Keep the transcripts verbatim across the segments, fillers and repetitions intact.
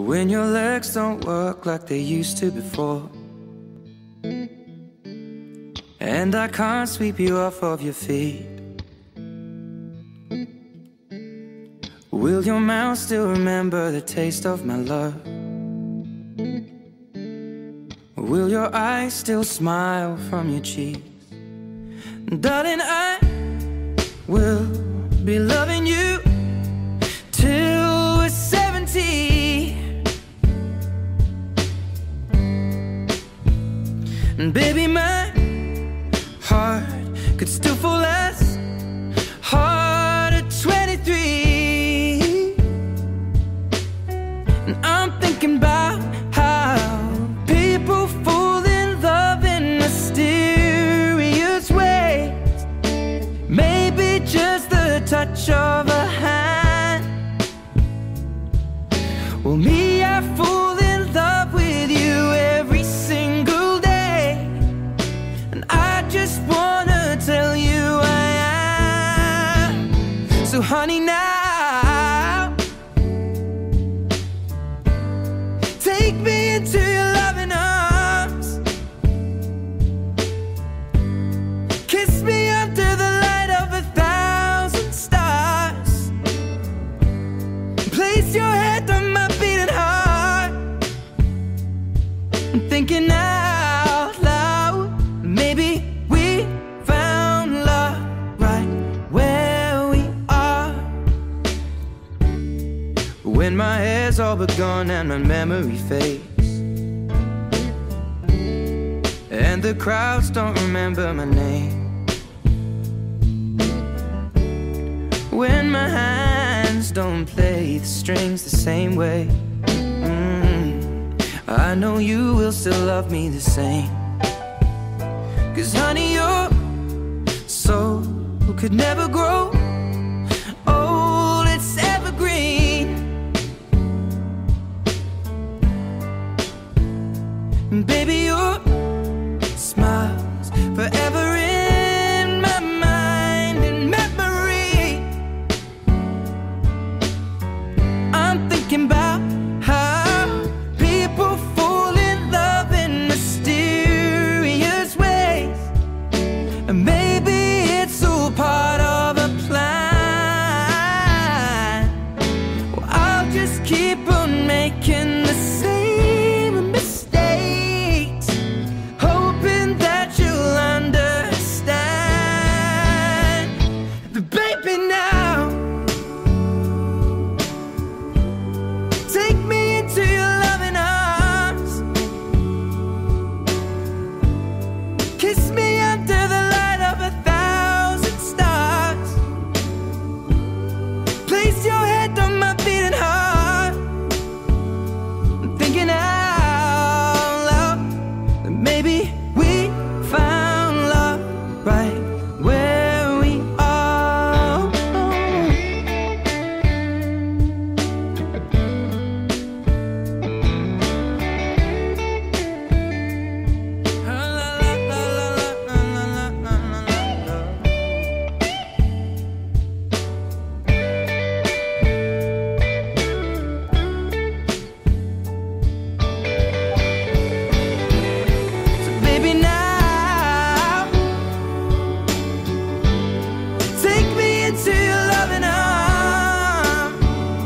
When your legs don't work like they used to before, and I can't sweep you off of your feet, will your mouth still remember the taste of my love? Will your eyes still smile from your cheeks? Darling, I will be loving you till we're seventy. And baby, my heart could still fall as hard at twenty-three. And I'm thinking about how people fall in love in mysterious ways. Maybe just the touch of a hand. Well, me, I fall in love with you every single day, and I just wanna tell you I am. So honey, now take me into your loving arms. Kiss me under the light of a thousand stars. Place your head on my beating heart. I'm thinking out loud, maybe we found love right where we are. When my hair's all but gone and my memory fades, and the crowds don't remember my name, when my hands don't play the strings the same way, mm, I know you will still love me the same. 'Cause honey, your soul could never grow old, it's evergreen. And baby, your smile's forever in my mind and memory. I'm thinking about how people fall in love in mysterious ways, and maybe it's all part of a plan. Well, I'll just keep on making the same mistakes, hoping that you'll understand. But baby, now take me into your loving arms. Kiss me under the light of a thousand stars. Place your head on my beating heart. I'm thinking out loud that maybe we found love right where we are. So baby, now take me into your loving arms.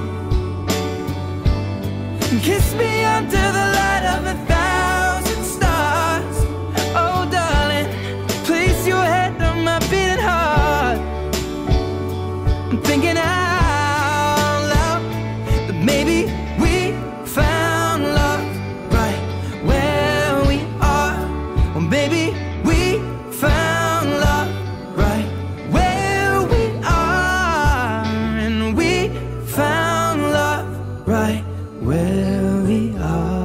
Kiss me under the light of a thousand stars. Oh darling, place your head on my beating heart. I'm thinking out loud that maybe we found love right where we are. Well, maybe we found love right where we are, and we found love right where we are.